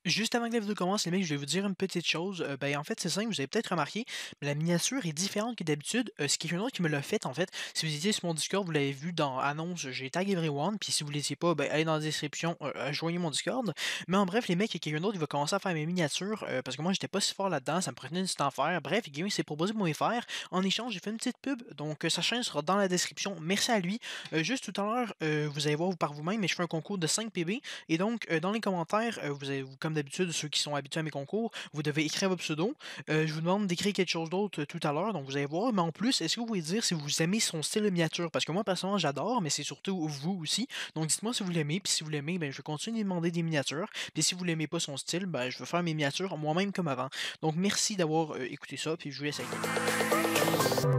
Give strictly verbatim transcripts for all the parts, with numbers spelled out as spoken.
Juste avant que la vidéo commence, les mecs, je vais vous dire une petite chose. Euh, ben, en fait, c'est simple, vous avez peut-être remarqué, mais la miniature est différente que d'habitude. Euh, c'est quelqu'un d'autre qui me l'a fait, en fait. Si vous étiez sur mon Discord, vous l'avez vu dans annonce, j'ai tag everyone. Puis si vous ne l'étiez pas, ben, allez dans la description, euh, euh, joignez mon Discord. Mais en bref, les mecs, il y a quelqu'un d'autre qui va commencer à faire mes miniatures. Euh, parce que moi, j'étais pas si fort là-dedans, ça me prenait une temps à faire. Bref, Gaming s'est proposé pour me faire. En échange, j'ai fait une petite pub. Donc, euh, sa chaîne sera dans la description. Merci à lui. Euh, juste tout à l'heure, euh, vous allez voir par vous-même, mais je fais un concours de cinq P B. Et donc, euh, dans les commentaires, euh, vous avez, vous- comme d'habitude, ceux qui sont habitués à mes concours, vous devez écrire votre pseudo. Euh, je vous demande d'écrire quelque chose d'autre euh, tout à l'heure, donc vous allez voir. Mais en plus, est-ce que vous pouvez dire si vous aimez son style de miniature? Parce que moi, personnellement, j'adore, mais c'est surtout vous aussi. Donc, dites-moi si vous l'aimez. Puis si vous l'aimez, ben, je vais continuer de demander des miniatures. Puis si vous l'aimez pas son style, ben, je vais faire mes miniatures moi-même comme avant. Donc, merci d'avoir euh, écouté ça. Puis je vous laisse avec la vidéo.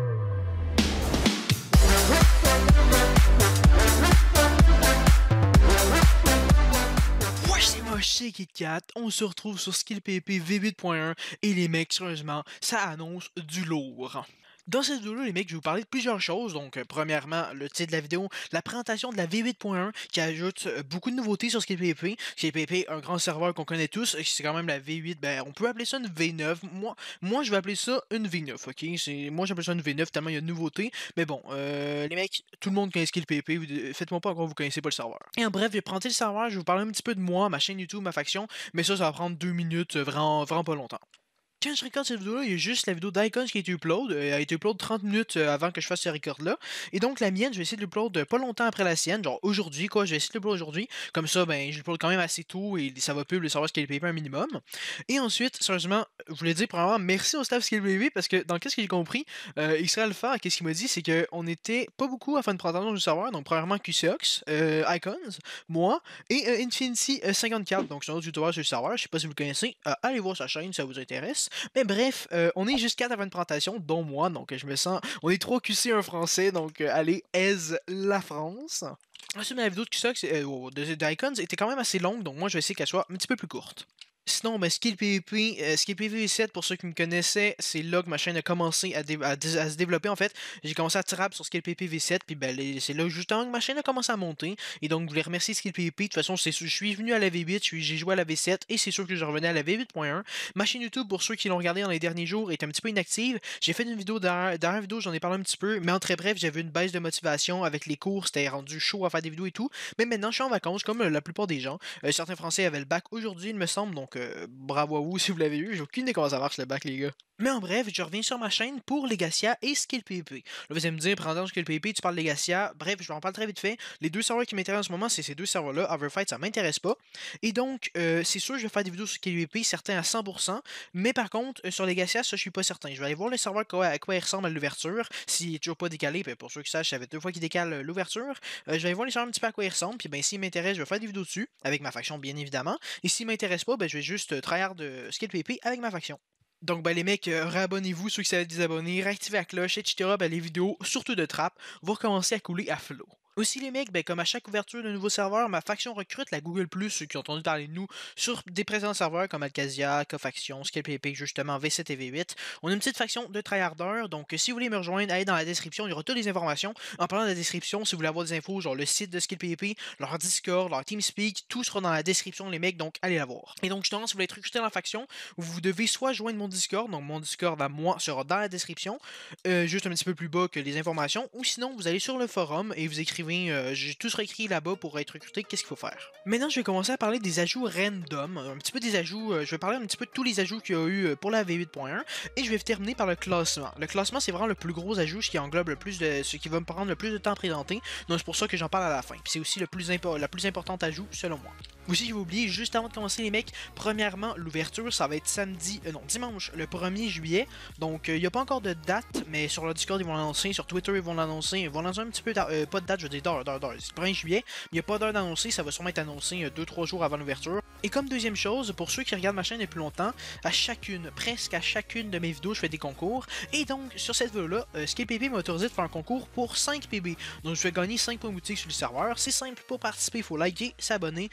Ouais, c'est moi, chez KitKat. On se retrouve sur SkillPP V huit point un et les mecs, sérieusement, ça annonce du lourd. Dans cette vidéo-là, les mecs, je vais vous parler de plusieurs choses. Donc, euh, premièrement, le titre de la vidéo, la présentation de la V huit point un qui ajoute euh, beaucoup de nouveautés sur SkillPP. SkillPP, un grand serveur qu'on connaît tous, c'est quand même la V huit. Ben, on peut appeler ça une V neuf. Moi, moi je vais appeler ça une V neuf, ok? C'est, moi, j'appelle ça une V neuf tellement il y a de nouveautés. Mais bon, euh, les mecs, tout le monde connaît SkillPP. Vous- Faites-moi pas encore, vous connaissez pas le serveur. Et en bref, je vais présenter le serveur, je vais vous parler un petit peu de moi, ma chaîne YouTube, ma faction. Mais ça, ça va prendre deux minutes, euh, vraiment, vraiment pas longtemps. Quand je regarde cette vidéo-là, il y a juste la vidéo d'Icons qui a été upload. Euh, Elle a été upload trente minutes euh, avant que je fasse ce record-là. Et donc, la mienne, je vais essayer de l'upload euh, pas longtemps après la sienne. Genre aujourd'hui, quoi. Je vais essayer de l'upload aujourd'hui. Comme ça, ben, je l'upload quand même assez tôt et ça va pub le savoir ce qu'elle paye un minimum. Et ensuite, sérieusement, je voulais dire, premièrement, merci au staff SkillPP parce que dans qu'est-ce que j'ai compris, euh, Israël Alpha, qu'est-ce qu'il m'a dit, c'est qu'on était pas beaucoup à faire une présentation du serveur. Donc, premièrement, Q C O X, euh, Icons, moi et euh, Infinity euh, cinquante-quatre. Donc, c'est un autre youtubeur sur le serveur. Je sais pas si vous le connaissez. Euh, allez voir sa chaîne si ça vous intéresse. Mais bref, euh, on est jusqu'à la fin de présentation, dont moi, donc je me sens. On est trois Q C, un français, donc euh, allez, aise la France. Ensuite, la vidéo de Q C O X, euh, de, de Icons était quand même assez longue, donc moi je vais essayer qu'elle soit un petit peu plus courte. Sinon, ben, SkillPP, euh, SkillPP V sept, pour ceux qui me connaissaient, c'est là que ma chaîne a commencé à, dé- à, dé- à se développer en fait. J'ai commencé à trap sur SkillPP V sept, puis ben, les- c'est là justement que ma chaîne a commencé à monter. Et donc, je voulais remercier SkillPP. De toute façon, c'est sûr, je suis venu à la V huit, je suis- j'ai joué à la V sept, et c'est sûr que je revenais à la V huit point un. Ma chaîne YouTube, pour ceux qui l'ont regardé dans les derniers jours, est un petit peu inactive. J'ai fait une vidéo derrière, derrière vidéo, j'en ai parlé un petit peu, mais en très bref, j'avais une baisse de motivation avec les cours, c'était rendu chaud à faire des vidéos et tout. Mais maintenant, je suis en vacances, comme euh, la plupart des gens. Euh, certains Français avaient le bac aujourd'hui, il me semble, donc euh, bravo à vous si vous l'avez eu. J'ai aucune idée comment ça marche le bac, les gars. Mais en bref, je reviens sur ma chaîne pour Legacia et SkillPP. Là, vous allez me dire, pendant SkillPP, tu parles Legacia. Bref, je vais en parler très vite fait. Les deux serveurs qui m'intéressent en ce moment, c'est ces deux serveurs-là. Overfight, ça m'intéresse pas. Et donc, euh, c'est sûr, je vais faire des vidéos sur SkillPP, certains à cent pour cent. Mais par contre, euh, sur Legacia, ça, je suis pas certain. Je vais aller voir le serveur à quoi il ressemble à l'ouverture. S'il est toujours pas décalé, puis pour ceux qui sachent, ça fait deux fois qu'il décale euh, l'ouverture. Euh, je vais aller voir les serveurs un petit peu à quoi il ressemble. Puis ben, s'il m'intéresse, je vais faire des vidéos dessus, avec ma faction, bien évidemment. Et s'il m'intéresse pas, ben, je vais juste euh, tryhard de SkillPP avec ma faction. Donc, ben, les mecs, euh, réabonnez-vous, ceux qui savent désabonner, réactivez la cloche, et cetera. Ben, les vidéos, surtout de trap, vont recommencer à couler à flot. Aussi, les mecs, ben, comme à chaque ouverture de nouveau serveur, ma faction recrute la Google Plus, ceux qui ont entendu parler de nous, sur des présents serveurs comme Alcazia, Cofaction, SkillPP, justement, V sept et V huit. On a une petite faction de tryharders, donc si vous voulez me rejoindre, allez dans la description, il y aura toutes les informations. En parlant de la description, si vous voulez avoir des infos, genre le site de SkillPP, leur Discord, leur TeamSpeak, tout sera dans la description, les mecs, donc allez la voir. Et donc, justement, si vous voulez être recruté dans la faction, vous devez soit joindre mon Discord, donc mon Discord à moi sera dans la description, euh, juste un petit peu plus bas que les informations, ou sinon vous allez sur le forum et vous écrivez, euh, j'ai tout réécrit là-bas pour être recruté, qu'est-ce qu'il faut faire. Maintenant, je vais commencer à parler des ajouts random, un petit peu des ajouts, euh, je vais parler un petit peu de tous les ajouts qu'il y a eu euh, pour la V huit point un, et je vais terminer par le classement. Le classement, c'est vraiment le plus gros ajout, ce qui englobe le plus de, ce qui va me prendre le plus de temps à présenter, donc c'est pour ça que j'en parle à la fin. Puis c'est aussi le plus impo la plus importante ajout selon moi. Aussi, j'ai oublié, juste avant de commencer les mecs, premièrement, l'ouverture, ça va être samedi, euh, non, dimanche, le premier juillet. Donc, il euh, n'y a pas encore de date, mais sur le Discord, ils vont l'annoncer, sur Twitter, ils vont l'annoncer. Ils vont l'annoncer un petit peu, euh, pas de date, je veux dire d'heure, d'heure, d'heure. C'est le premier juillet, mais il n'y a pas d'heure d'annoncer, ça va sûrement être annoncé deux trois jours avant l'ouverture. Et comme deuxième chose, pour ceux qui regardent ma chaîne depuis longtemps, à chacune, presque à chacune de mes vidéos, je fais des concours. Et donc, sur cette vidéo-là, euh, SkillPP m'a autorisé de faire un concours pour cinq P B. Donc, je vais gagner cinq points boutiques sur le serveur. C'est simple, pour participer, il faut liker, s'abonner et commenter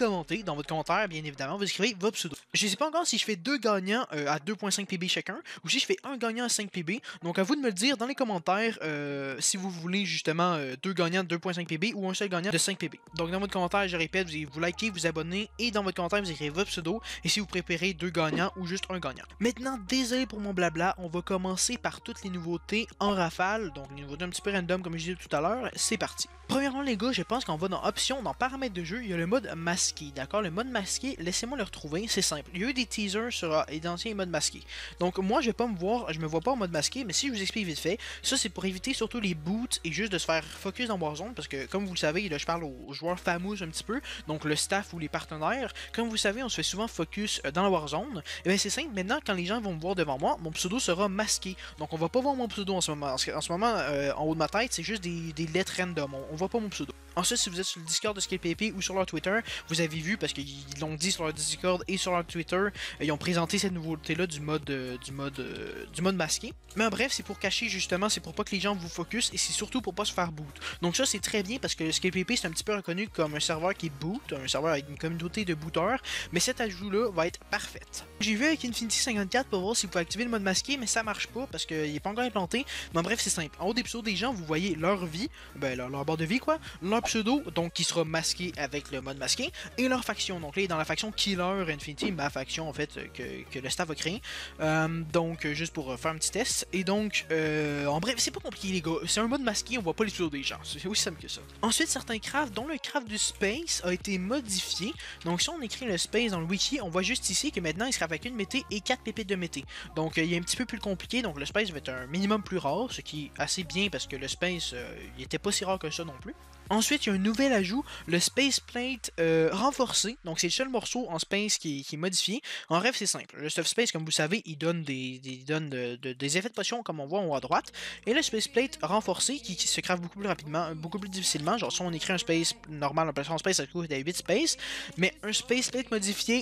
commenter dans votre commentaire, bien évidemment, vous écrivez votre pseudo. Je ne sais pas encore si je fais deux gagnants euh, à deux virgule cinq P B chacun, ou si je fais un gagnant à cinq P B. Donc à vous de me le dire dans les commentaires euh, si vous voulez justement euh, deux gagnants de deux virgule cinq P B ou un seul gagnant de cinq P B. Donc dans votre commentaire, je répète, vous, vous likez, vous abonnez, et dans votre commentaire, vous écrivez votre pseudo, et si vous préférez deux gagnants ou juste un gagnant. Maintenant, désolé pour mon blabla, on va commencer par toutes les nouveautés en rafale, donc les nouveautés un petit peu random comme je disais tout à l'heure, c'est parti. Premièrement les gars, je pense qu'on va dans options, dans paramètres de jeu, il y a le mode masqué, d'accord? Le mode masqué, laissez-moi le retrouver, c'est simple. Il y a eu des teasers sur les anciens modes masqués. Donc moi je vais pas me voir, je me vois pas en mode masqué, mais si je vous explique vite fait, ça c'est pour éviter surtout les boots et juste de se faire focus dans Warzone, parce que comme vous le savez, là je parle aux joueurs famous un petit peu, donc le staff ou les partenaires, comme vous savez on se fait souvent focus dans la Warzone, et bien c'est simple, maintenant quand les gens vont me voir devant moi, mon pseudo sera masqué, donc on va pas voir mon pseudo en ce moment, en ce moment euh, en haut de ma tête c'est juste des, des lettres random, on, on voit pas mon pseudo. Ensuite, si vous êtes sur le Discord de SkillPP ou sur leur Twitter, vous avez vu, parce qu'ils l'ont dit sur leur Discord et sur leur Twitter, euh, ils ont présenté cette nouveauté-là du mode euh, du mode euh, du mode masqué. Mais en bref, c'est pour cacher justement, c'est pour pas que les gens vous focus et c'est surtout pour pas se faire boot. Donc ça, c'est très bien parce que SkillPP, c'est un petit peu reconnu comme un serveur qui est boot, un serveur avec une communauté de booters, mais cet ajout-là va être parfaite. J'ai vu avec Infinity cinquante-quatre pour voir si vous pouvez activer le mode masqué, mais ça marche pas parce qu'il est pas encore implanté. Mais en bref, c'est simple. En haut des pseudos des gens, vous voyez leur vie, ben leur, leur barre de vie quoi, leur pseudo, donc qui sera masqué avec le mode masqué, et leur faction, donc là dans la faction Killer Infinity, ma faction en fait que, que le staff a créé, euh, donc juste pour faire un petit test, et donc euh, en bref c'est pas compliqué les gars, c'est un mode masqué, on voit pas les pseudos des gens, c'est aussi simple que ça. Ensuite certains crafts, dont le craft du space a été modifié, donc si on écrit le space dans le wiki, on voit juste ici que maintenant il sera avec une mété et quatre pépites de mété, donc euh, il est un petit peu plus compliqué, donc le space va être un minimum plus rare, ce qui est assez bien parce que le space euh, il était pas si rare que ça non plus. Ensuite, il y a un nouvel ajout, le Space Plate euh, renforcé. Donc, c'est le seul morceau en Space qui, qui est modifié. En bref, c'est simple. Le Stuff Space, comme vous savez, il donne des, des, il donne de, de, des effets de potion, comme on voit en haut à droite. Et le Space Plate renforcé, qui, qui se crave beaucoup plus rapidement, beaucoup plus difficilement. Genre, si on écrit un Space normal, en place en Space, ça coûte à huit Space. Mais un Space Plate modifié...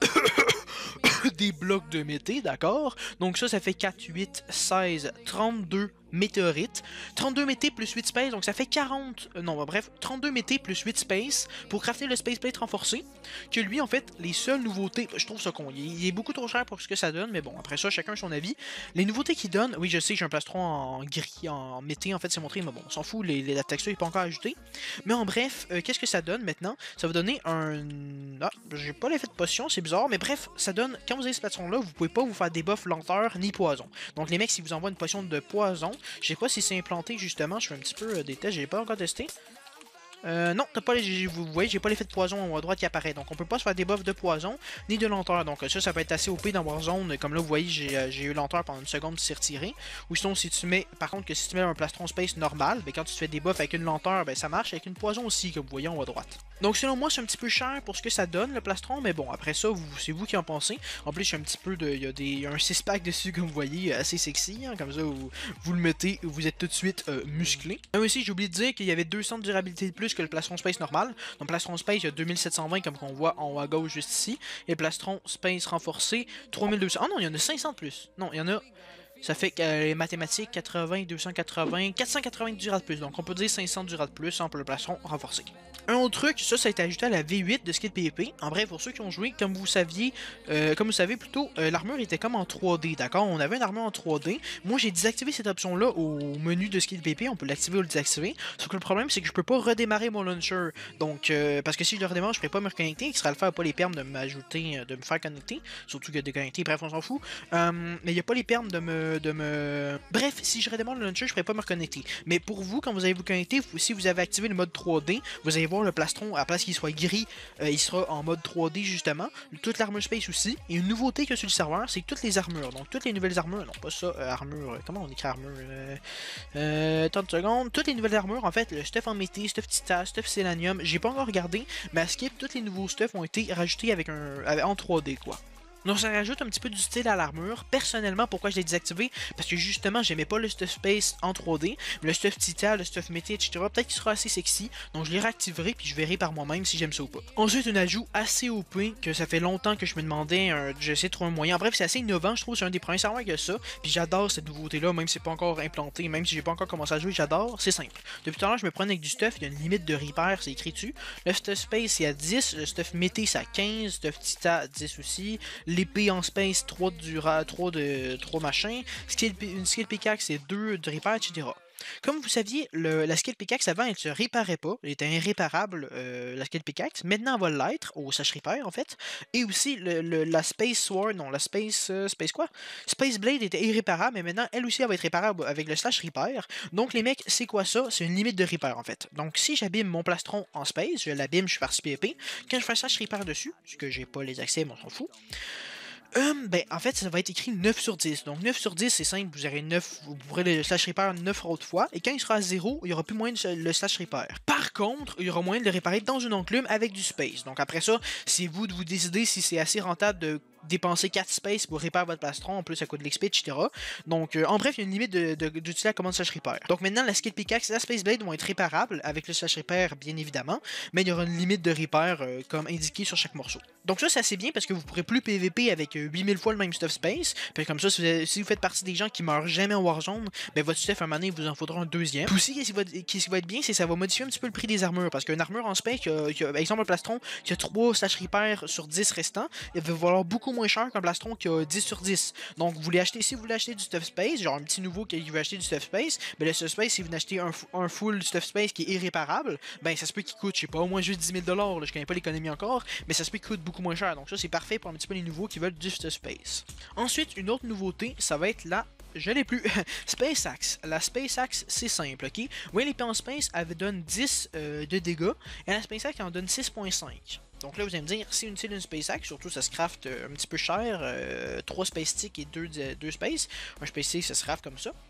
des blocs de mété, d'accord? Donc ça, ça fait quatre, huit, seize, trente-deux météorites. trente-deux mété plus huit space, donc ça fait quarante... Euh, non, bah, bref, trente-deux mété plus huit space pour crafter le space plate renforcé. Que lui, en fait, les seules nouveautés... Je trouve ça con. Il est beaucoup trop cher pour ce que ça donne, mais bon, après ça, chacun son avis. Les nouveautés qu'il donne... Oui, je sais, j'ai un plastron en gris, en mété, en fait, c'est montré, mais bon, on s'en fout, les, les, la texture n'est pas encore ajoutée. Mais en bref, euh, qu'est-ce que ça donne maintenant? Ça va donner un... Ah, j'ai pas l'effet de potion, c'est bizarre, mais bref, ça donne... Quand vous avez ce plastron-là, vous pouvez pas vous faire des buffs lenteur ni poison. Donc les mecs, si vous envoient une potion de poison, je sais pas si c'est implanté justement, je fais un petit peu euh, des tests, j'ai pas encore testé. Euh, non, t'as pas les, vous voyez, j'ai pas l'effet de poison en haut à droite qui apparaît, donc on peut pas se faire des buffs de poison ni de lenteur, donc ça, ça peut être assez O P dans Warzone, comme là vous voyez, j'ai euh, eu lenteur pendant une seconde puis c'est retiré, ou sinon si tu mets, par contre que si tu mets un plastron space normal, ben, quand tu te fais des buffs avec une lenteur, ben ça marche, avec une poison aussi, comme vous voyez en haut à droite. Donc selon moi c'est un petit peu cher pour ce que ça donne le plastron, mais bon après ça c'est vous qui en pensez. En plus j'ai un petit peu de, il y a des, un six pack dessus comme vous voyez, assez sexy, hein, comme ça vous, vous le mettez, vous êtes tout de suite euh, musclé. Même aussi j'ai oublié de dire qu'il y avait deux cents de durabilité de plus que le plastron space normal. Donc plastron space il y a deux mille sept cent vingt comme qu'on voit en haut à gauche juste ici, et le plastron space renforcé trois mille deux cents. Ah non il y en a cinq cents de plus. Non il y en a. Ça fait que euh, les mathématiques, quatre-vingts, deux cent quatre-vingts, quatre cent quatre-vingts de durée de plus. Donc on peut dire cinq cents de durée de plus hein, pour le plastron renforcé. Un autre truc, ça, ça a été ajouté à la V huit de SkillPP. En bref, pour ceux qui ont joué, comme vous saviez, euh, comme vous savez plutôt, euh, l'armure était comme en trois D, d'accord? On avait une armure en trois D. Moi, j'ai désactivé cette option-là au menu de SkillPP. On peut l'activer ou le désactiver. Sauf que le problème, c'est que je peux pas redémarrer mon launcher. Donc, euh, parce que si je le redémarre, je pourrais pas me reconnecter. Il sera le faire pas les permes de m'ajouter, de me faire connecter. Surtout que déconnecter, bref, on s'en fout. Euh, mais il n'y a pas les permes de me, de me... Bref, si je redémarre le launcher, je pourrais pas me reconnecter. Mais pour vous, quand vous allez vous connecter, si vous avez activé le mode trois D, vous allez voir le plastron, à la place qu'il soit gris, euh, il sera en mode trois D justement. Toute l'armure space aussi. Et une nouveauté que sur le serveur, c'est que toutes les armures, donc toutes les nouvelles armures, non pas ça, euh, armure, euh, comment on écrit armure euh, euh, trente secondes, toutes les nouvelles armures, en fait, le stuff en mété, stuff titan, stuff selenium, j'ai pas encore regardé, mais à skip, tous les nouveaux stuff ont été rajoutés avec un, avec, en trois D quoi. Donc ça rajoute un petit peu du style à l'armure. Personnellement, pourquoi je l'ai désactivé? Parce que justement, j'aimais pas le stuff space en trois D, mais le stuff Titan, le stuff métier, et cetera. Peut-être qu'il sera assez sexy, donc je les réactiverai puis je verrai par moi-même si j'aime ça ou pas. Ensuite, un ajout assez O P que ça fait longtemps que je me demandais, euh, j'essaie de trouver un moyen. Bref, c'est assez innovant, je trouve, c'est un des premiers serveurs que ça. Puis j'adore cette nouveauté-là, même si c'est pas encore implanté, même si j'ai pas encore commencé à jouer, j'adore. C'est simple. Depuis tout à l'heure, je me prends avec du stuff, il y a une limite de repair, c'est écrit dessus. Le stuff space, c'est à dix, le stuff métier, c'est à quinze, le stuff Titan, dix aussi. L'épée en space, trois de dura, trois de trois machins. Skill, une skill pickaxe, c'est deux de repair, et cetera. Comme vous saviez, le, la skill pickaxe avant elle se réparait pas, elle était irréparable euh, la skill pickaxe. Maintenant elle va l'être au slash repair en fait. Et aussi le, le, la space sword, non la space euh, space quoi? Space blade était irréparable, mais maintenant elle aussi elle va être réparable avec le slash repair. Donc les mecs, c'est quoi ça? C'est une limite de repair en fait. Donc si j'abîme mon plastron en space, je l'abîme, je suis parti P V P. Quand je fais un slash repair dessus, parce que j'ai pas les accès, mais on s'en fout. Um, ben, en fait, ça va être écrit neuf sur dix. Donc, neuf sur dix, c'est simple. Vous aurez neuf, vous pourrez le slash repair neuf autres fois. Et quand il sera à zéro, il n'y aura plus moyen de le slash repair. Par contre, il y aura moyen de le réparer dans une enclume avec du space. Donc, après ça, c'est vous de vous décider si c'est assez rentable de dépenser quatre space pour réparer votre plastron. En plus, ça coûte de l'X P, et cetera. Donc, euh, en bref, il y a une limite d'utiliser la commande slash repair. Donc, maintenant, la skill pickaxe et la space blade vont être réparables avec le slash repair, bien évidemment. Mais il y aura une limite de repair euh, comme indiqué sur chaque morceau. Donc, ça, c'est assez bien parce que vous pourrez plus P V P avec euh, huit mille fois le même stuff space. Puis comme ça, si vous, avez, si vous faites partie des gens qui meurent jamais en Warzone, ben votre stuff, à un moment donné, il vous en faudra un deuxième. Puis aussi, ce qui va, qui va être bien, c'est que ça va modifier un petit peu le prix des armures. Parce qu'une armure en space, qui a, qui a, par exemple, un plastron qui a trois slash repair sur dix restants, il va valoir beaucoup moins cher qu'un plastron qui a dix sur dix. Donc, vous voulez acheter, si vous voulez acheter du stuff space, genre un petit nouveau qui veut acheter du stuff space, ben le stuff space, si vous achetez un, un full stuff space qui est irréparable, ben ça se peut qu'il coûte, je sais pas, au moins juste dix mille dollars. Je connais pas l'économie encore, mais ça se peut qu'il coûte beaucoup moins cher. Donc, ça, c'est parfait pour un petit peu les nouveaux qui veulent du stuff space. Ensuite, une autre nouveauté, ça va être la je l'ai plus. Space Axe. La Space Axe, c'est simple, ok? Oui, l'épée en space, elle donne dix euh, de dégâts, et la Space Axe, elle en donne six virgule cinq. Donc là, vous allez me dire, si utile une Space Axe, surtout ça se craft euh, un petit peu cher, euh, trois Space Sticks et deux, deux Space. Un Space Stick, ça se craft comme ça.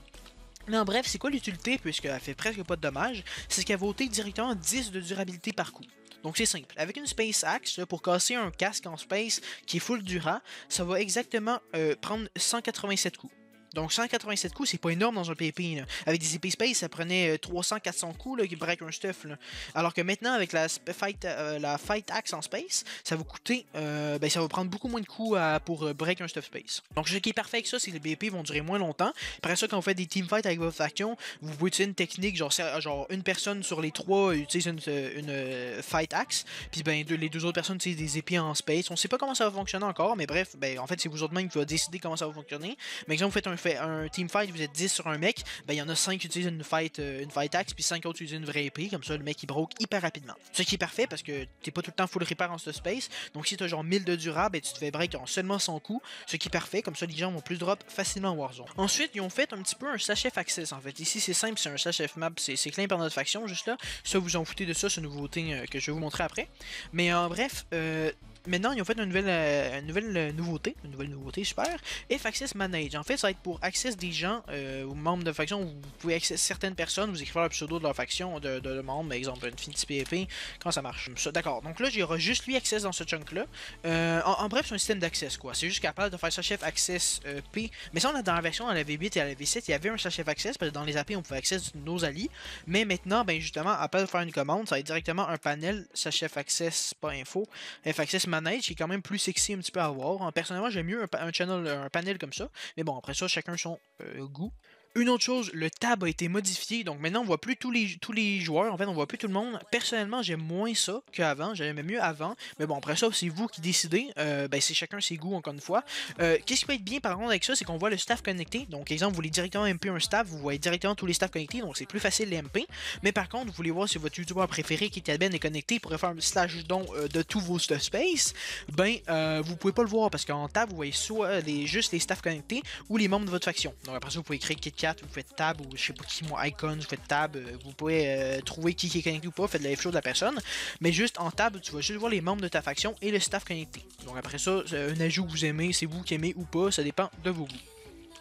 Mais en bref, c'est quoi l'utilité, puisqu'elle fait presque pas de dommages? C'est qu'elle va ôter directement dix de durabilité par coup. Donc c'est simple, avec une Space Axe, là, pour casser un casque en space qui est full dura, ça va exactement euh, prendre cent quatre-vingt-sept coups. Donc cent quatre-vingt-sept coups, c'est pas énorme dans un P V P. Là. Avec des épées space, ça prenait trois cents à quatre cents coups là, qui break un stuff. Là. Alors que maintenant, avec la fight, euh, la fight Axe en space, ça va coûter, euh, ben, ça va prendre beaucoup moins de coups à, pour euh, break un stuff space. Donc ce qui est parfait avec ça, c'est que les P V P vont durer moins longtemps. Après ça, quand vous faites des teamfights avec votre faction, vous pouvez utiliser une technique, genre, genre une personne sur les trois utilise une, une, une fight Axe, puis ben deux, les deux autres personnes utilisent des épées en space. On sait pas comment ça va fonctionner encore, mais bref, ben, en fait, c'est vous autres même qui va décider comment ça va fonctionner. Mais exemple, vous faites un fait un team fight, vous êtes dix sur un mec, ben il y en a cinq qui utilisent une fight, euh, une fight axe, puis cinq autres utilisent une vraie épée, comme ça le mec il broke hyper rapidement. Ce qui est parfait parce que t'es pas tout le temps full repair en ce space, donc si t'as genre mille de durable, ben tu te fais break en seulement cent coups, ce qui est parfait, comme ça les gens vont plus drop facilement en Warzone. Ensuite, ils ont fait un petit peu un slash F access en fait. Ici c'est simple, c'est un slash F map, c'est claim par notre faction juste là. Ça vous en foutez de ça, c'est une nouveauté euh, que je vais vous montrer après. Mais en bref, euh, maintenant, ils ont fait une nouvelle, euh, une nouvelle euh, nouveauté, une nouvelle nouveauté, super, F Access Manage. En fait, ça va être pour access des gens, euh, aux membres de faction, où vous pouvez accéder certaines personnes, vous écrivez le pseudo de leur faction, de, de, de membre, par exemple, Infinity P V P, comment ça marche. D'accord, donc là, il y aura juste lui access dans ce chunk-là. Euh, en, en bref, c'est un système d'access, quoi. C'est juste capable de faire slash F Access euh, P. Mais ça, on a dans la version, dans la V huit et à la V sept, il y avait un slash F Access, parce que dans les A P, on pouvait access nos alliés. Mais maintenant, ben justement, après de faire une commande, ça va être directement un panel slash F Access, pas info, F Access Manage, qui est quand même plus sexy un petit peu à voir. Personnellement, j'aime mieux un, un channel, un panel comme ça. Mais bon, après ça, chacun son euh, goût. Une autre chose, le tab a été modifié, donc maintenant on voit plus tous les, tous les joueurs, en fait on voit plus tout le monde. Personnellement j'aime moins ça qu'avant, j'aimais mieux avant, mais bon après ça c'est vous qui décidez, euh, ben c'est chacun ses goûts encore une fois. Euh, Qu'est-ce qui peut être bien par contre avec ça, c'est qu'on voit le staff connecté, donc exemple vous voulez directement M P un staff, vous voyez directement tous les staffs connectés, donc c'est plus facile les M P. Mais par contre vous voulez voir si votre youtubeur préféré qui est Ben est connecté, pour faire un slash don euh, de tous vos stuff space, ben euh, vous pouvez pas le voir parce qu'en tab vous voyez soit les, juste les staffs connectés ou les membres de votre faction. Donc après ça vous pouvez créer KitKat, vous faites tab ou je sais pas qui moi icon, vous faites tab, euh, vous pouvez euh, trouver qui, qui est connecté ou pas, faites la F show de la personne, mais juste en tab tu vas juste voir les membres de ta faction et le staff connecté. Donc après ça, un ajout que vous aimez, c'est vous qui aimez ou pas, ça dépend de vos goûts.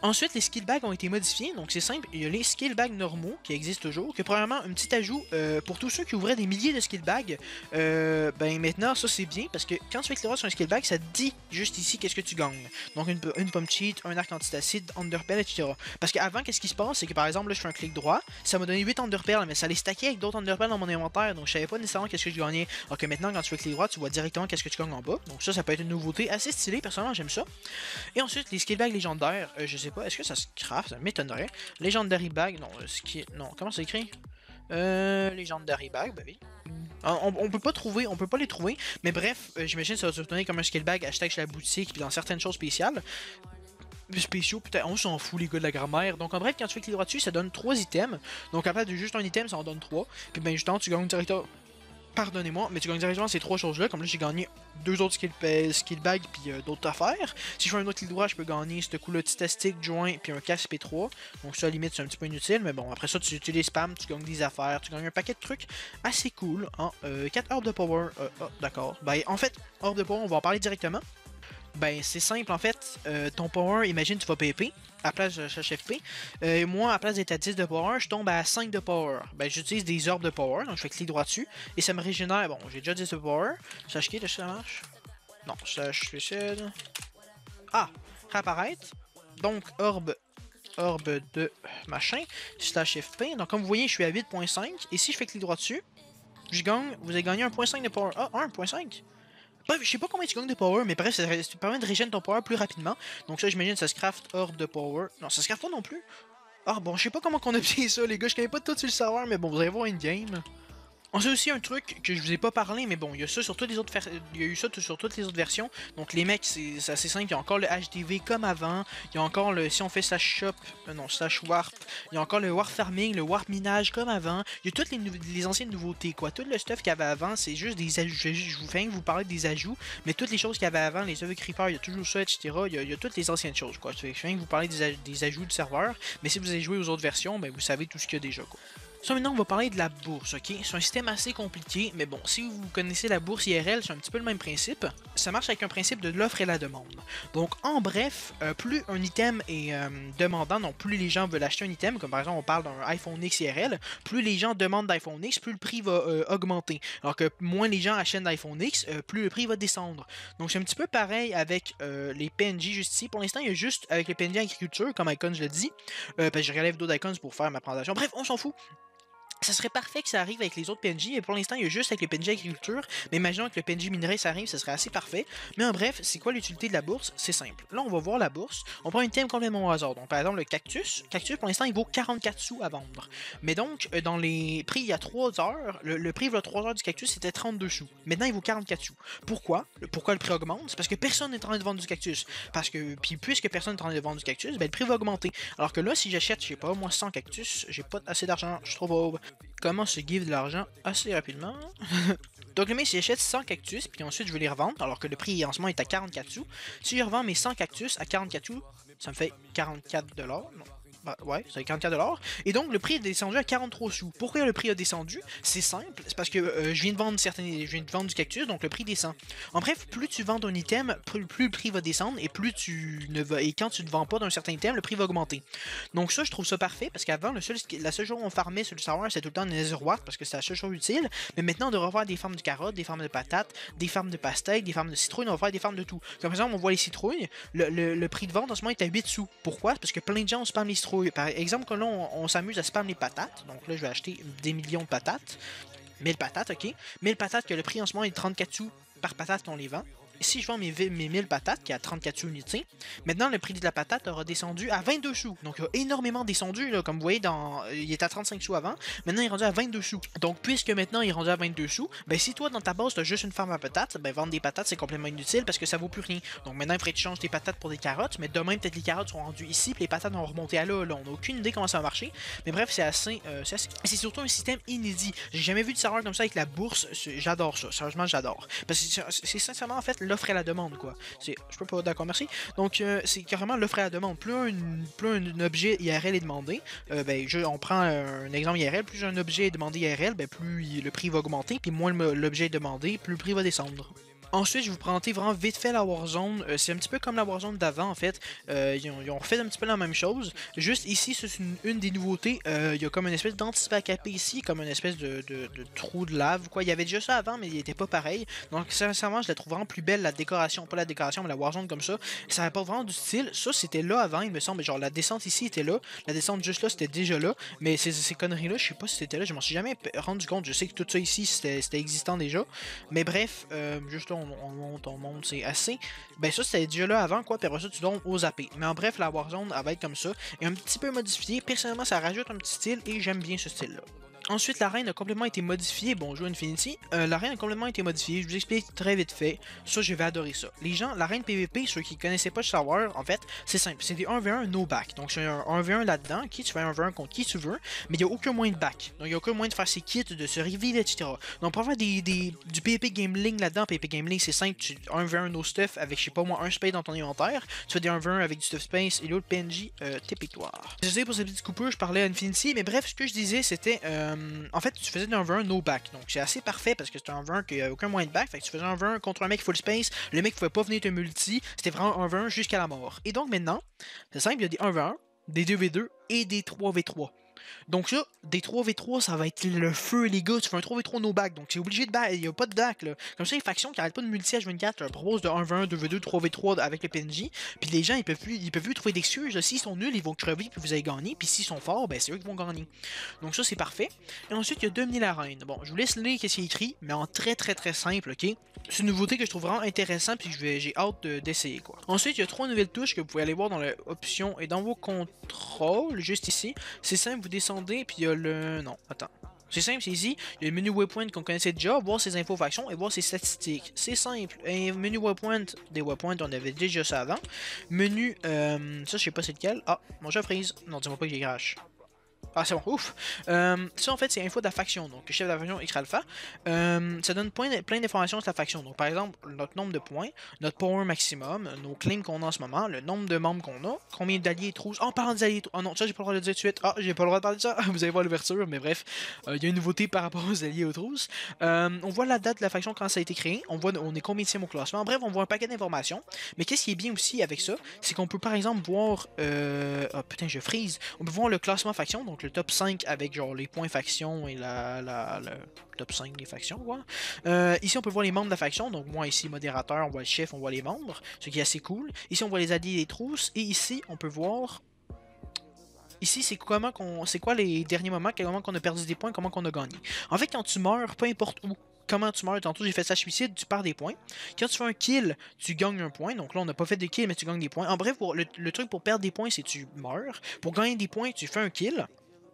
Ensuite, les skill bags ont été modifiés, donc c'est simple, il y a les skill bags normaux qui existent toujours, que premièrement, un petit ajout euh, pour tous ceux qui ouvraient des milliers de skill bags, euh, ben maintenant ça c'est bien, parce que quand tu fais cliquer droit sur un skill bag, ça te dit juste ici qu'est-ce que tu gagnes. Donc une, une pomme cheat, un arc antitacide, underpell, et cetera. Parce qu'avant, qu'est-ce qui se passe, c'est que par exemple, là je fais un clic droit, ça m'a donné huit underpell, mais ça les stackait avec d'autres underpell dans mon inventaire, donc je savais pas nécessairement qu'est-ce que je gagnais. Alors que maintenant, quand tu fais clic droit, tu vois directement qu'est-ce que tu gagnes en bas, donc ça, ça peut être une nouveauté assez stylée, personnellement j'aime ça. Et ensuite, les skill bags légendaires, euh, je sais pas, est-ce que ça se craft, ça m'étonnerait. Legendary bag, non, euh, skill, non, comment c'est écrit? Euh, Legendary bag, bah oui. On, on peut pas trouver, on peut pas les trouver, mais bref, euh, j'imagine que ça va se retourner comme un skill bag hashtag chez la boutique, puis dans certaines choses spéciales. Spéciaux, peut-être, on s'en fout les gars de la grammaire. Donc en bref, quand tu fais clic droit dessus, ça donne trois items. Donc à place de juste un item, ça en donne trois. Puis ben justement, tu gagnes directement. Pardonnez-moi, mais tu gagnes directement ces trois choses-là. Comme là, j'ai gagné deux autres skill, skill bags puis euh, d'autres affaires. Si je fais un autre clic droit, je peux gagner ce coup-là, Titastic, Joint puis un casque P trois. Donc ça, à la limite, c'est un petit peu inutile. Mais bon, après ça, tu, tu les spams, tu gagnes des affaires, tu gagnes un paquet de trucs assez cool. Hein. Euh, quatre heures de power. Euh, oh, d'accord. Ben, en fait, heures de power, on va en parler directement. Ben, c'est simple en fait. Euh, ton power, imagine, tu vas P P à place de H F P. Euh, moi, à place d'être à dix de power, je tombe à cinq de power. Ben, j'utilise des orbes de power, donc je fais clic droit dessus. Et ça me régénère. Bon, j'ai déjà dix de power. Sache qui, ça marche? Non, sache suicide. Ah, réapparaître. Donc, orbe. Orbe de machin. Slash F P. Donc, comme vous voyez, je suis à huit point cinq. Et si je fais clic droit dessus, je gagne. Vous avez gagné un point cinq de power. Ah, un point cinq. Bref, je sais pas combien tu gagnes de power, mais bref, ça, ça te permet de régénérer ton power plus rapidement. Donc ça, j'imagine, ça se craft hors de power. Non, ça se craft pas non plus. Ah bon, je sais pas comment qu'on a obtient ça, les gars. Je connais pas tout sur le serveur, mais bon, vous allez voir une game. On sait aussi un truc que je vous ai pas parlé, mais bon, il y a ça sur toutes les autres, il y a eu ça sur toutes les autres versions. Donc les mecs, c'est assez simple. Il y a encore le H D V comme avant. Il y a encore le, si on fait slash shop, euh, non slash warp. Il y a encore le warp farming, le warp minage comme avant. Il y a toutes les, les anciennes nouveautés, quoi. Tout le stuff qu'il y avait avant, c'est juste des ajouts. Je vous fais vous parler des ajouts, mais toutes les choses qu'il y avait avant, les œuvres creeper, il y a toujours ça, et cetera. Il y a, il y a toutes les anciennes choses, quoi. Je viens vous parler des, des ajouts de serveur, mais si vous avez joué aux autres versions, ben vous savez tout ce qu'il y a déjà, quoi. Ça, maintenant, on va parler de la bourse, ok? C'est un système assez compliqué, mais bon, si vous connaissez la bourse I R L, c'est un petit peu le même principe. Ça marche avec un principe de l'offre et la demande. Donc, en bref, euh, plus un item est euh, demandant, donc plus les gens veulent acheter un item, comme par exemple, on parle d'un iPhone X I R L, plus les gens demandent d'iPhone X, plus le prix va euh, augmenter. Alors que moins les gens achètent d'iPhone X, euh, plus le prix va descendre. Donc, c'est un petit peu pareil avec euh, les P N J juste ici. Pour l'instant, il y a juste avec les P N J agriculture, comme Icon, je le dis, euh, parce que je relève d'autres icons pour faire ma présentation. Bref, on s'en fout. Ça serait parfait que ça arrive avec les autres P N J, et pour l'instant il y a juste avec le P N J agriculture, mais imaginons que le P N J minerai ça arrive, ça serait assez parfait. Mais en bref, c'est quoi l'utilité de la bourse? C'est simple. Là on va voir la bourse, on prend un thème complètement au hasard. Donc par exemple le cactus, cactus pour l'instant il vaut quarante-quatre sous à vendre. Mais donc dans les prix il y a trois heures, le, le prix il y a trois heures du cactus c'était trente-deux sous. Maintenant il vaut quarante-quatre sous. Pourquoi? Pourquoi le prix augmente? C'est parce que personne n'est en train de vendre du cactus. Parce que, puis puisque personne n'est en train de vendre du cactus, ben le prix va augmenter. Alors que là si j'achète, je sais pas, moi cent cactus, j'ai pas assez d'argent, je suis trop pauvre. Comment se give de l'argent assez rapidement? Donc le mec si j'achète cent cactus, puis ensuite je veux les revendre, alors que le prix en ce moment est à quarante-quatre sous. Si je revends mes cent cactus à quarante-quatre sous, ça me fait quarante-quatre dollars. Bah, ouais, c'est quarante-quatre dollars. Et donc le prix est descendu à quarante-trois sous. Pourquoi le prix a descendu? C'est simple, c'est parce que euh, je viens de vendre certains, je viens de vendre du cactus, donc le prix descend. En bref, plus tu vends un item, plus, plus le prix va descendre, et plus tu ne vas, et quand tu ne vends pas d'un certain item, le prix va augmenter. Donc ça, je trouve ça parfait, parce qu'avant, le seul, la seule chose où on farmait sur le serveur, c'était tout le temps Netherwart, parce que c'était la seule chose utile. Mais maintenant, on devrait avoir des farms de carottes, des farms de patates, des farms de pastèques, des farms de citrouilles, on va faire des farms de tout. Comme par exemple, on voit les citrouilles, le, le, le prix de vente en ce moment est à huit sous. Pourquoi? Parce que plein de gens spamment les citrouilles. Par exemple, là, on, on s'amuse à spam les patates. Donc là, je vais acheter des millions de patates. mille patates, ok. mille patates que le prix en ce moment est de trente-quatre sous par patate qu'on les vend. Et si je vends mes, mes mille patates, qui est à trente-quatre sous unité, maintenant le prix de la patate aura descendu à vingt-deux sous. Donc il a énormément descendu, là, comme vous voyez, dans, il était à trente-cinq sous avant, maintenant il est rendu à vingt-deux sous. Donc puisque maintenant il est rendu à vingt-deux sous, ben si toi dans ta base tu as juste une farm à patates, ben vendre des patates c'est complètement inutile parce que ça vaut plus rien. Donc maintenant il faudrait que tu changes tes patates pour des carottes, mais demain peut-être les carottes seront rendues ici, puis les patates vont remonter à là, là. On n'a aucune idée comment ça va marcher. Mais bref, c'est assez, euh, c'est assez... c'est surtout un système inédit. J'ai jamais vu de serveur comme ça avec la bourse, j'adore ça, sérieusement j'adore. Parce que c'est sincèrement en fait l'offre et la demande, quoi. Je peux pas, d'accord, merci. Donc, euh, c'est carrément l'offre et la demande. Plus un, plus un objet I R L est demandé, euh, ben, je, on prend un exemple I R L, plus un objet est demandé I R L, ben, plus il, le prix va augmenter, puis moins l'objet est demandé, plus le prix va descendre. Ensuite, je vais vous présenter vraiment vite fait la Warzone. Euh, c'est un petit peu comme la Warzone d'avant en fait. Euh, ils, ont, ils ont fait un petit peu la même chose. Juste ici, c'est une, une des nouveautés. Euh, il y a comme une espèce d'antipack A P ici, comme une espèce de, de, de trou de lave. Quoi. Il y avait déjà ça avant, mais il était pas pareil. Donc sincèrement, je la trouve vraiment plus belle, la décoration. Pas la décoration, mais la Warzone comme ça. Ça apporte vraiment du style. Ça, c'était là avant, il me semble. Genre la descente ici était là. La descente juste là, c'était déjà là. Mais ces, ces conneries-là, je sais pas si c'était là. Je m'en suis jamais rendu compte. Je sais que tout ça ici, c'était existant déjà. Mais bref, euh, juste là, on, on monte, on monte, c'est assez. Ben ça, c'était déjà là avant, quoi. Puis après ça, tu donnes aux A P. Mais en bref, la Warzone, elle va être comme ça. Et un petit peu modifiée. Personnellement, ça rajoute un petit style et j'aime bien ce style-là. Ensuite, l'arène a complètement été modifiée. Bonjour Infinity. Euh, l'arène a complètement été modifiée. Je vous explique très vite fait. Ça, je vais adorer ça. Les gens, l'arène P V P, ceux qui connaissaient pas Star Wars, en fait, c'est simple. C'est des un v un no back. Donc, c'est un un v un là-dedans. Qui tu fais un un v un contre qui tu veux. Mais il n'y a aucun moyen de back. Donc, il n'y a aucun moyen de faire ses kits, de se revive, et cetera. Donc, pour faire des, des, du P V P Gameling là-dedans, P V P Gameling, c'est simple. Tu un v un no stuff avec, je sais pas moi, un space dans ton inventaire. Tu fais des un v un avec du stuff space et l'autre P N J, euh, tes victoires. Désolé pour cette petite coupure, je parlais à Infinity. Mais bref, ce que je disais, c'était. Euh, en fait, tu faisais un v un no back. Donc c'est assez parfait parce que c'est un v un qui n'a aucun moyen de back. Fait que tu faisais un v un contre un mec full space. Le mec ne pouvait pas venir te multi. C'était vraiment un v un jusqu'à la mort. Et donc maintenant, c'est simple, il y a des un v un, des deux v deux et des trois v trois. Donc ça, des trois v trois, ça va être le feu, les gars. Tu fais un trois v trois no back. Donc c'est obligé de back. Il n'y a pas de back, là. Comme ça, les factions qui n'arrêtent pas de multi H vingt-quatre leur proposent de un v un, deux v deux, trois v trois avec le P N J. Puis les gens, ils peuvent plus, ils peuvent plus trouver d'excuses. S'ils sont nuls, ils vont crever puis vous allez gagner. Puis s'ils sont forts, ben c'est eux qui vont gagner. Donc ça, c'est parfait. Et ensuite, il y a dominer l'arène. Bon, je vous laisse lire ce qu'il y a écrit, mais en très très très simple, ok? C'est une nouveauté que je trouve vraiment intéressante puis j'ai hâte d'essayer, quoi. Ensuite, il y a trois nouvelles touches que vous pouvez aller voir dans l'option et dans vos contrôles, juste ici. C'est simple, vous descendez, puis il y a le... Non, attends. C'est simple, c'est ici. Il y a le menu waypoint qu'on connaissait déjà, voir ses infos factions et voir ses statistiques. C'est simple. Un menu waypoint, des waypoints, on avait déjà ça avant. Menu, euh, ça je sais pas c'est lequel. Ah, mon jeu freeze. Non, dis-moi pas qu'il crash. Ah, c'est bon, ouf! Euh, ça, en fait, c'est info de la faction. Donc, le chef de la faction X Alpha. Euh, ça donne plein, plein d'informations sur la faction. Donc, par exemple, notre nombre de points, notre power maximum, nos claims qu'on a en ce moment, le nombre de membres qu'on a, combien d'alliés et trousses. Oh, en parlant des alliés et trousses. Oh non, ça, j'ai pas le droit de le dire tout de suite. Ah, j'ai pas le droit de parler de ça. Vous allez voir l'ouverture, mais bref. Il euh, y a une nouveauté par rapport aux alliés et aux trousses. Euh, on voit la date de la faction quand ça a été créé. On voit on est combien de au classement. Bref, on voit un paquet d'informations. Mais qu'est-ce qui est bien aussi avec ça, c'est qu'on peut, par exemple, voir. Euh... Oh putain, je freeze. On peut voir le classement faction, donc le top cinq avec avec genre les points faction et la, la, le top cinq des factions, quoi. Euh, ici, on peut voir les membres de la faction. Donc, moi, ici, modérateur, on voit le chef, on voit les membres, ce qui est assez cool. Ici, on voit les alliés et les trousses. Et ici, on peut voir... Ici, c'est comment qu'on, c'est quoi les derniers moments, comment qu'on a perdu des points, comment qu'on a gagné. En fait, quand tu meurs, peu importe où, comment tu meurs, tantôt j'ai fait ça suicide, tu perds des points. Quand tu fais un kill, tu gagnes un point. Donc là, on n'a pas fait de kill, mais tu gagnes des points. En bref, pour le, le truc pour perdre des points, c'est tu meurs. Pour gagner des points, tu fais un kill.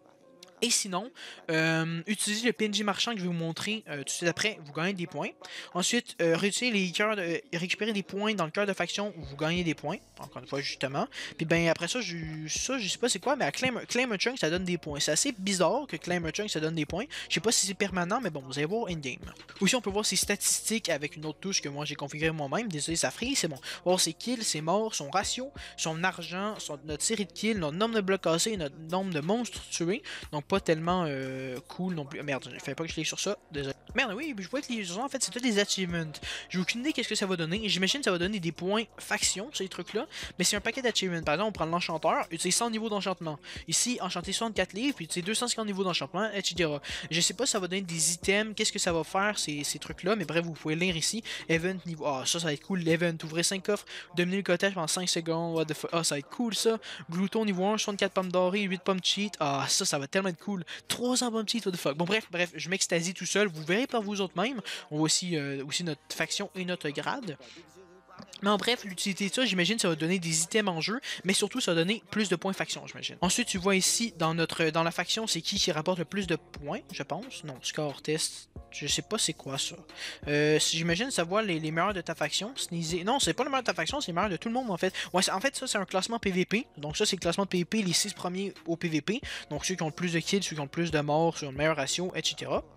Et sinon, euh, utilisez le P N J marchand que je vais vous montrer euh, tout de suite après, vous gagnez des points. Ensuite, euh, réutilisez les cœurs de, euh, récupérez des points dans le cœur de faction où vous gagnez des points. Encore une fois, justement. Puis ben après ça, je, ça, je sais pas c'est quoi, mais à Claim, Claim a Chunk, ça donne des points. C'est assez bizarre que Claim a Chunk, ça donne des points. Je sais pas si c'est permanent, mais bon, vous allez voir in-game. Aussi, on peut voir ses statistiques avec une autre touche que moi j'ai configurée moi-même. Désolé, ça frise, c'est bon. On va voir ses kills, ses morts, son ratio, son argent, son, notre série de kills, notre nombre de blocs cassés, notre nombre de monstres tués. Donc pas tellement Euh, cool non plus. Merde, il fallait pas que je l'ai sur ça. Désolé. Merde, oui, je vois que les gens, en fait, c'est tous des achievements. J'ai aucune idée qu'est-ce que ça va donner. J'imagine que ça va donner des points faction, ces trucs-là. Mais c'est un paquet d'achievements. Par exemple, on prend l'enchanteur, utilise cent niveaux d'enchantement. Ici, enchanter soixante-quatre livres, puis utiliser deux cent cinquante niveaux d'enchantement, et cetera. Je sais pas si ça va donner des items, qu'est-ce que ça va faire, ces, ces trucs-là. Mais bref, vous pouvez lire ici. Event niveau. Ah, ça, ça va être cool. L'event. Ouvrez cinq coffres, dominer le cottage pendant cinq secondes. What the fuck. Ah, ça va être cool, ça. Glouton niveau un, soixante-quatre pommes dorées, huit pommes cheat. Ah, ça, ça va tellement être cool. trois cents pommes cheat, what the fuck. Bon, bref, bref, je m'extasie tout seul. Vous verrez par vous autres même. On voit aussi, euh, aussi notre faction et notre grade. Mais en bref, l'utilité de ça, j'imagine, ça va donner des items en jeu, mais surtout, ça va donner plus de points faction, j'imagine. Ensuite, tu vois ici, dans notre dans la faction, c'est qui qui rapporte le plus de points, je pense. Non, score test, je sais pas c'est quoi ça. Euh, j'imagine, ça voit les, les meilleurs de ta faction. Sneezy. Non, c'est pas le meilleur de ta faction, c'est le meilleur de tout le monde, en fait. Ouais, en fait, ça, c'est un classement P V P. Donc ça, c'est le classement de P V P, les six premiers au P V P. Donc ceux qui ont le plus de kills, ceux qui ont le plus de morts, ceux qui ont le meilleur ratio, et cetera.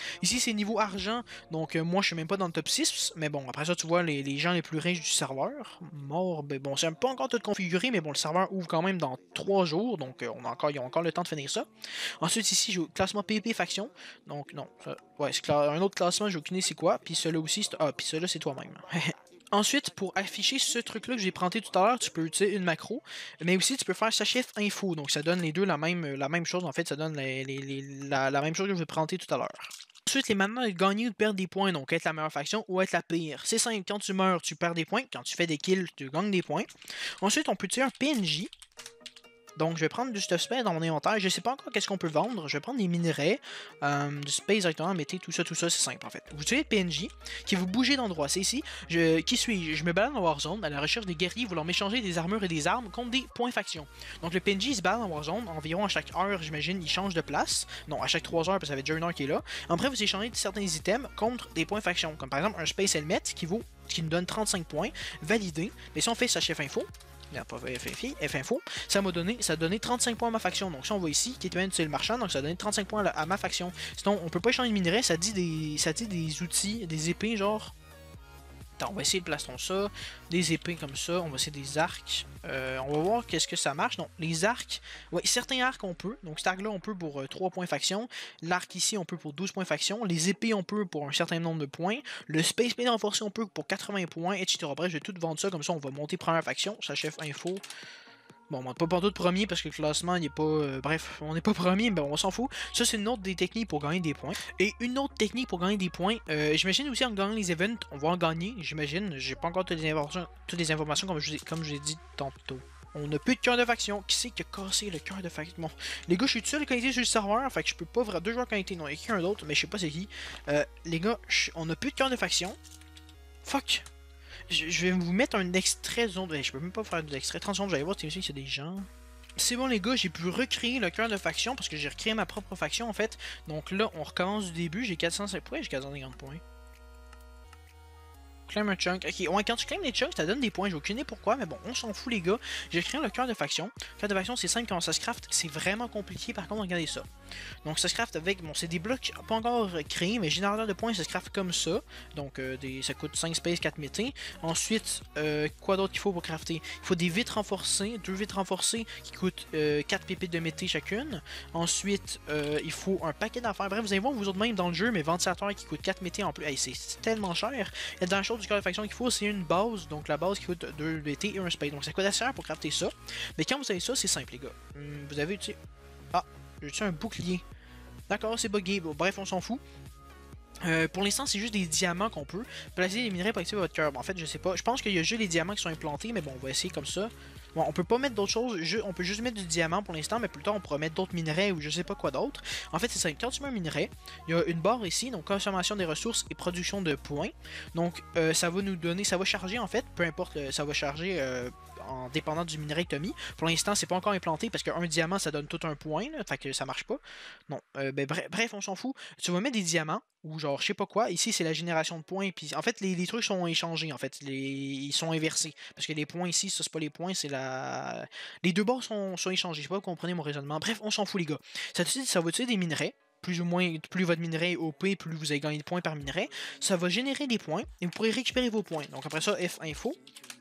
Ici, c'est niveau argent, donc euh, moi, je suis même pas dans le top six, mais bon, après ça, tu vois, les, les gens les plus riches du serveur, mort, ben bon, c'est pas encore tout configuré, mais bon, le serveur ouvre quand même dans trois jours, donc euh, on a encore, ils ont encore le temps de finir ça. Ensuite, ici, j'ai le classement P V P faction, donc non, ça, ouais, c'est un autre classement, j'ai aucune idée c'est quoi, puis celui-là aussi, ah, puis celui-là, c'est toi-même. Ensuite, pour afficher ce truc-là que j'ai présenté tout à l'heure, tu peux utiliser une macro, mais aussi tu peux faire sachef info, donc ça donne les deux la même, la même chose, en fait, ça donne les, les, les, la, la même chose que je vais présenter tout à l'heure. Ensuite, les manières de gagner ou de perdre des points, donc être la meilleure faction ou être la pire. C'est simple, quand tu meurs, tu perds des points, quand tu fais des kills, tu gagnes des points. Ensuite, on peut tirer un P N J. Donc, je vais prendre du stuff space dans mon inventaire. Je ne sais pas encore qu'est-ce qu'on peut vendre. Je vais prendre des minerais, euh, du space directement, mettez tout ça, tout ça, c'est simple en fait. Vous tuez le P N J qui vous bougez d'endroit. C'est ici. Je, qui suis-je? Je me balade en Warzone à la recherche des guerriers voulant m'échanger des armures et des armes contre des points faction. Donc, le P N J il se balade en Warzone environ à chaque heure, j'imagine, il change de place. Non, à chaque trois heures, parce que ça fait déjà une heure qui est là. Après, vous échangez certains items contre des points faction. Comme par exemple un space helmet qui vaut, qui nous donne trente-cinq points, validé. Mais si on fait sa chef info, non, pas F info, ça m'a donné, ça a donné trente-cinq points à ma faction. Donc si on voit ici, qui est c'est le marchand, donc ça a donné trente-cinq points à ma faction. Sinon, on peut pas échanger de minerais, ça dit des, ça dit des outils, des épées genre. Attends, on va essayer de placer ça, des épées comme ça, on va essayer des arcs. Euh, on va voir qu'est-ce que ça marche. Donc les arcs, ouais, certains arcs on peut. Donc cet arc là on peut pour euh, trois points faction. L'arc ici on peut pour douze points faction. Les épées on peut pour un certain nombre de points. Le space plane renforcé on peut pour quatre-vingts points, et cetera. Bref, je vais tout vendre ça, comme ça on va monter première faction. Ça chef info. Bon, on monte pas partout de premier parce que le classement il est pas. Euh, bref, on n'est pas premier, mais on s'en fout. Ça, c'est une autre des techniques pour gagner des points. Et une autre technique pour gagner des points, euh, j'imagine aussi en gagnant les events, on va en gagner, j'imagine. J'ai pas encore toutes les informations, toutes les informations comme je comme j'ai dit tantôt. On n'a plus de cœur de faction. Qui c'est qui a cassé le cœur de faction? Bon, les gars, je suis tout seul connecté sur le serveur, fait que je peux pas vraiment. Deux joueurs connectés, non, il y a quelqu'un d'autre, mais je sais pas c'est qui. Euh, les gars, on n'a plus de cœur de faction. Fuck! Je, je vais vous mettre un extrait de zone. Je peux même pas faire d'extrait. trente secondes, j'allais voir si c'est des gens. C'est bon les gars, j'ai pu recréer le cœur de faction parce que j'ai recréé ma propre faction en fait. Donc là, on recommence du début. J'ai quatre cent cinq points, j'ai quatre cent cinquante points. Claim un chunk. Ok, ouais, quand tu claims les chunks, ça donne des points. J'ai aucune idée pourquoi, mais bon, on s'en fout les gars. J'ai créé le cœur de faction. Le cœur de faction, c'est simple quand ça se craft. C'est vraiment compliqué. Par contre, regardez ça. Donc, ça se craft avec. Bon, c'est des blocs pas encore créés, mais générateur de points, ça se craft comme ça. Donc, euh, des, ça coûte cinq space, quatre mété. Ensuite, euh, quoi d'autre qu'il faut pour crafter? Il faut des vitres renforcées, deux vitres renforcées qui coûtent euh, quatre pépites de mété chacune. Ensuite, euh, il faut un paquet d'affaires. Bref, vous allez voir vous autres même dans le jeu, mais ventilateurs qui coûtent quatre mété en plus. Hey, c'est tellement cher. Et dans la chose du cœur de faction qu'il faut, c'est une base. Donc, la base qui coûte deux mété et un space. Donc, ça coûte assez cher pour crafter ça. Mais quand vous avez ça, c'est simple, les gars. Hum, vous avez utilisé. Ah, j'ai utilisé un bouclier. D'accord, c'est bugué. Bon, bref, on s'en fout. Euh, pour l'instant, c'est juste des diamants qu'on peut placer les minerais pour activer votre cœur. Bon, en fait, je sais pas. Je pense qu'il y a juste les diamants qui sont implantés, mais bon, on va essayer comme ça. Bon, on peut pas mettre d'autres choses. Je, on peut juste mettre du diamant pour l'instant, mais plus tard, on pourra mettre d'autres minerais ou je sais pas quoi d'autre. En fait, c'est simple. Quand tu mets un minerai, il y a une barre ici, donc consommation des ressources et production de points. Donc, euh, ça va nous donner, ça va charger en fait, peu importe, le, ça va charger. Euh, en dépendant du minerai que tu as mis. Pour l'instant, c'est pas encore implanté parce qu'un diamant, ça donne tout un point, là, fait que ça marche pas. Non, euh, ben, bref, bref, on s'en fout. Tu vas mettre des diamants ou genre, je sais pas quoi. Ici, c'est la génération de points. Puis, en fait, les, les trucs sont échangés, en fait. Les, ils sont inversés. Parce que les points ici, ça, c'est pas les points, c'est la... Les deux bords sont, sont échangés. Je sais pas, vous comprenez mon raisonnement. Bref, on s'en fout, les gars. Ça, ça va utiliser des minerais. Plus ou moins, plus votre minerai est O P, plus vous allez gagner de points par minerai. Ça va générer des points et vous pourrez récupérer vos points. Donc, après ça, F info.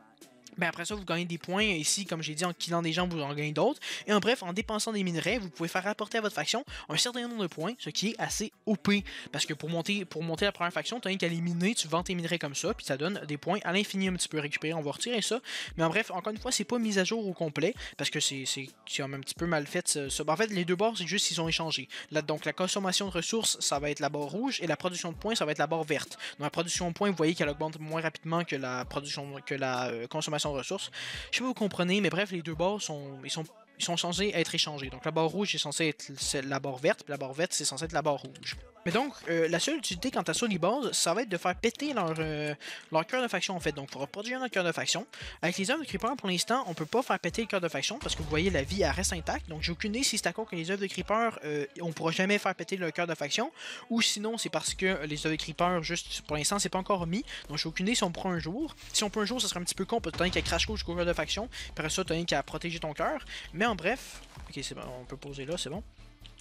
Ben après ça, vous gagnez des points. Ici, comme j'ai dit, en killant des gens, vous en gagnez d'autres. Et en bref, en dépensant des minerais, vous pouvez faire rapporter à votre faction un certain nombre de points, ce qui est assez O P. Parce que pour monter, pour monter la première faction, tu as qu'à les miner, tu vends tes minerais comme ça, puis ça donne des points à l'infini un petit peu récupérer. On va retirer ça. Mais en bref, encore une fois, c'est pas mis à jour au complet, parce que c'est un petit peu mal fait. Ça. En fait, les deux barres, c'est juste qu'ils sont échangés. Là, donc, la consommation de ressources, ça va être la barre rouge, et la production de points, ça va être la barre verte. Donc, la production de points, vous voyez qu'elle augmente moins rapidement que la production, que la euh, consommation de ressources. Je sais pas si vous comprenez, mais bref, les deux barres sont, ils sont, ils sont censés être échangés. Donc la barre rouge est censée être la barre verte, puis la barre verte c'est censé être la barre rouge. Mais donc, euh, la seule utilité quant à ça, les bases, ça va être de faire péter leur, euh, leur cœur de faction en fait. Donc, pour reproduire notre cœur de faction, avec les œuvres de Creeper, pour l'instant, on peut pas faire péter le cœur de faction parce que vous voyez, la vie elle reste intacte. Donc, j'ai aucune idée si c'est à cause que les œuvres de Creeper, euh, on pourra jamais faire péter le cœur de faction, ou sinon c'est parce que les œuvres de Creeper, juste pour l'instant, c'est pas encore mis. Donc, j'ai aucune idée si on prend un jour. Si on prend un jour, ça serait un petit peu con, peut-être qu'il y a crash coach jusqu'au cœur de faction. Après ça, t'as rien qu'à protéger ton cœur. Mais en bref, ok, c'est bon, on peut poser là, c'est bon.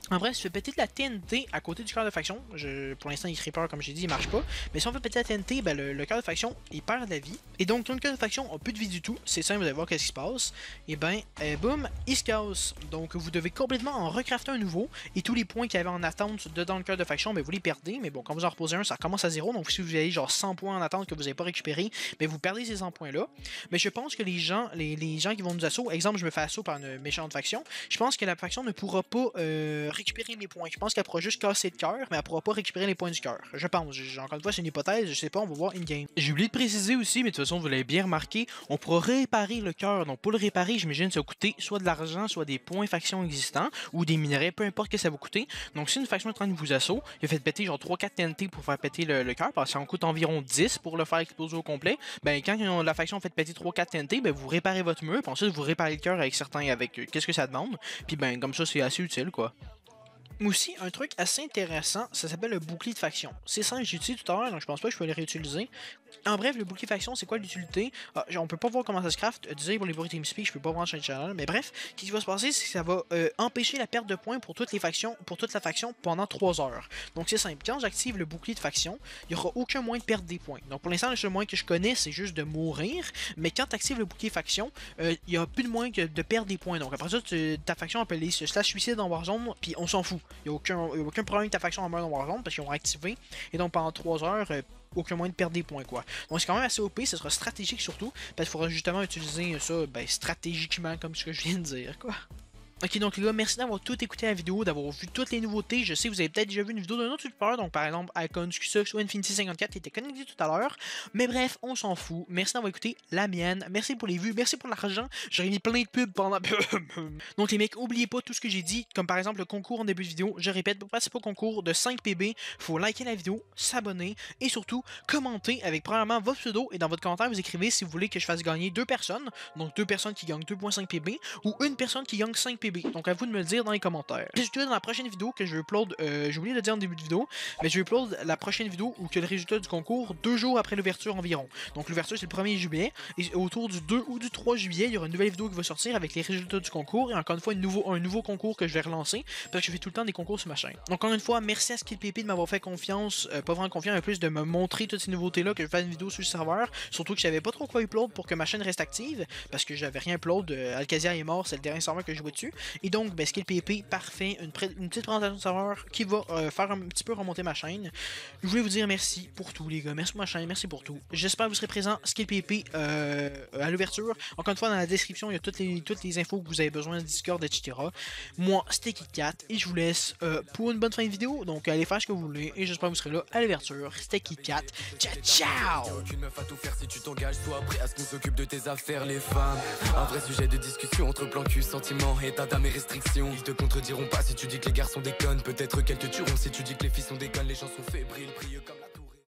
En bref, si tu fais péter de la T N T à côté du cœur de faction, je, pour l'instant, les creepers, comme j'ai dit, il marche pas. Mais si on fait péter la T N T, ben, le, le cœur de faction, il perd de la vie. Et donc, ton cœur de faction a plus de vie du tout. C'est simple, vous allez voir qu'est-ce qui se passe. Et ben, euh, boum, il se casse. Donc, vous devez complètement en recrafter un nouveau. Et tous les points qu'il y avait en attente dedans le cœur de faction, ben, vous les perdez. Mais bon, quand vous en reposez un, ça recommence à zéro. Donc, si vous avez genre cent points en attente que vous n'avez pas récupéré, ben, vous perdez ces cent points-là. Mais je pense que les gens, les, les gens qui vont nous assaut, exemple, je me fais assaut par une méchante faction, je pense que la faction ne pourra pas euh, récupérer mes points. Je pense qu'elle pourra juste casser le cœur, mais elle pourra pas récupérer les points du cœur. Je pense. Je, encore une fois, c'est une hypothèse. Je sais pas, on va voir in-game. J'ai oublié de préciser aussi, mais de toute façon, vous l'avez bien remarqué, on pourra réparer le cœur. Donc, pour le réparer, j'imagine, ça va coûter soit de l'argent, soit des points faction existants, ou des minerais, peu importe ce que ça va coûter. Donc, si une faction est en train de vous assaut, il a fait péter genre trois quatre T N T pour faire péter le, le cœur, parce que ça en coûte environ dix pour le faire exploser au complet. Ben, quand la faction fait péter trois quatre T N T, ben, vous réparez votre mur, puis ensuite, vous réparez le cœur avec certains, avec euh, qu'est-ce que ça demande. Puis, ben, comme ça, c'est assez utile, quoi. Aussi, un truc assez intéressant, ça s'appelle le bouclier de faction. C'est simple, j'ai utilisé tout à l'heure, donc je pense pas que je peux le réutiliser. En bref, le bouclier de faction, c'est quoi l'utilité? Ah, on peut pas voir comment ça se craft. Désolé pour les bruits TeamSpeak, je peux pas voir sur le channel. Mais bref, ce qui va se passer, c'est que ça va euh, empêcher la perte de points pour toutes les factions, pour toute la faction pendant trois heures. Donc c'est simple, quand j'active le bouclier de faction, il n'y aura aucun moyen de perdre des points. Donc pour l'instant, le seul moyen que je connais, c'est juste de mourir. Mais quand tu actives le bouclier faction, euh, il n'y a plus de moyen que de perdre des points. Donc après ça, tu, ta faction appelée slash suicide dans Warzone, puis on s'en fout. Il n'y a aucun, aucun problème que ta faction en meurt dans Warzone parce qu'ils ont activé. Et donc pendant trois heures, euh, aucun moyen de perdre des points, quoi. Donc c'est quand même assez O P, ce sera stratégique surtout, parce qu'il faudra justement utiliser ça ben, stratégiquement, comme ce que je viens de dire, quoi. Ok, donc les gars, merci d'avoir tout écouté la vidéo, d'avoir vu toutes les nouveautés. Je sais que vous avez peut-être déjà vu une vidéo d'un autre youtubeur, donc par exemple Icon Scusa ou Infinity cinquante-quatre qui était connecté tout à l'heure. Mais bref, on s'en fout. Merci d'avoir écouté la mienne. Merci pour les vues, merci pour l'argent. J'aurais mis plein de pubs pendant. Donc les mecs, oubliez pas tout ce que j'ai dit, comme par exemple le concours en début de vidéo. Je répète, pour participer au concours de cinq P B, faut liker la vidéo, s'abonner et surtout commenter avec premièrement votre pseudo et dans votre commentaire vous écrivez si vous voulez que je fasse gagner deux personnes, donc deux personnes qui gagnent deux virgule cinq P B ou une personne qui gagne cinq P B. Donc à vous de me le dire dans les commentaires. Résultat dans la prochaine vidéo que je vais upload, euh, j'ai oublié de le dire en début de vidéo, mais je vais upload la prochaine vidéo où que le résultat du concours deux jours après l'ouverture environ. Donc l'ouverture c'est le premier juillet et autour du deux ou du trois juillet, il y aura une nouvelle vidéo qui va sortir avec les résultats du concours et encore une fois une nouveau, un nouveau concours que je vais relancer parce que je fais tout le temps des concours sur ma chaîne. Donc encore une fois, merci à SkillPP de m'avoir fait confiance, euh, pas vraiment confiance, mais plus de me montrer toutes ces nouveautés là, que je fasse une vidéo sur le serveur, surtout que je savais pas trop quoi upload pour que ma chaîne reste active parce que j'avais rien upload, euh, Alcazia est mort, c'est le dernier serveur que je jouais dessus et donc ben, SkillPP parfait, une, une petite présentation de serveur qui va euh, faire un petit peu remonter ma chaîne. Je voulais vous dire merci pour tout les gars, merci pour ma chaîne, merci pour tout. J'espère que vous serez présent SkillPP euh, à l'ouverture. Encore une fois dans la description il y a toutes les, toutes les infos que vous avez besoin, Discord, et cetera. Moi c'était KitKat et je vous laisse euh, pour une bonne fin de vidéo, donc allez faire ce que vous voulez et j'espère que vous serez là à l'ouverture. C'était KitKat, ciao ciao. Aucune meuf à tout faire si tu t'engages, sois prêt à ce qu'on s'occupe de tes affaires les femmes. Un vrai sujet de discussion entre plan cul, sentiments, état d'âme et restrictions. Ils te contrediront pas si tu dis que les garçons déconnent. Peut-être qu'elles te tueront si tu dis que les filles sont déconnes. Les gens sont fébriles, prieux comme